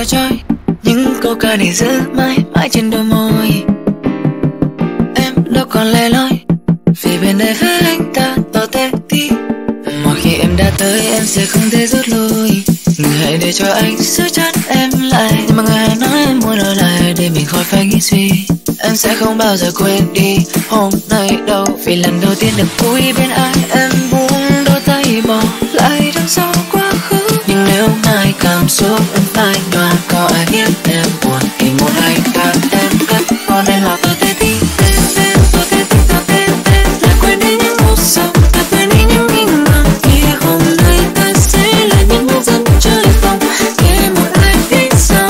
lối trôi. Những câu ca để giữ mãi mãi trên đôi môi. Em đâu còn lẻ loi vì bên đây với anh ta tỏ te tí. Một khi em đã tới em sẽ không thể rút lui. Người hãy để cho anh giữ chặt em lại. Nhưng mà người hãy nói em muốn ở lại để mình khỏi phải nghĩ suy. Em sẽ không bao giờ quên đi hôm nay đâu. Vì lần đầu tiên được vui bên ai em buông đôi tay bỏ lại đằng sau quá khứ. Nhưng nếu mai cảm xúc em phai nhòa, có ai biết em buồn thì một hai ta em cất con nên là tôi tê tí. Là quên đi những nốt sâu, là quên đi những nghi ngờ. Vì hôm nay ta sẽ là những bước dẫn chơi vòng để một ai biết sao.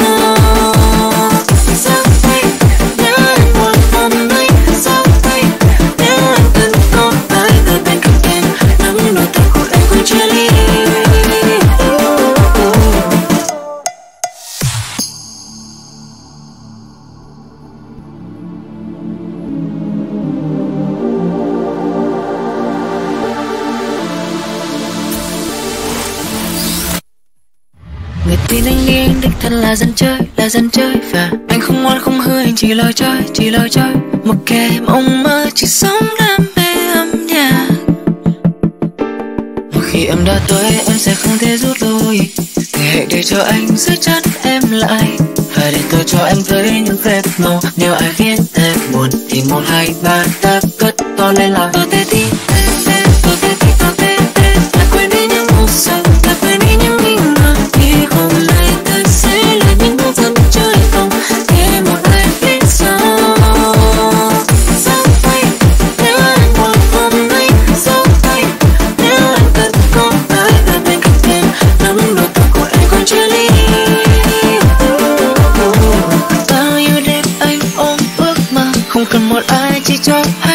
Sao vậy nếu anh buồn hôm nay? Sao vậy nếu anh cần có ai ở bên cạnh em? Nắm nỗi đau của em cùng chia ly. Người tin anh đi anh đích thân là dân chơi và anh không ngoan không hư, anh chỉ lối chơi một kẻ mộng mơ chỉ sống đam mê âm nhạc. Một khi em đã tới em sẽ không thể rút lui. Người hãy để cho anh giữ chặt em lại và để tôi cho em thấy những vết màu. Nếu ai biết em buồn thì một hai ba ta cất to lên là tôi tê tí. Là quên đi những nốt sâu, là quên đi những nghi ngờ. Vì hôm nay ta sẽ là những bước dẫn chơi vòng để một ai biết sao. Sao vậy nếu anh buồn hôm nay? Sao vậy nếu anh cần có ai ở bên cạnh em? Nắm nỗi đau của em cùng chia ly. Bao nhiêu đêm anh ôm ước mơ, không cần một ai chỉ cho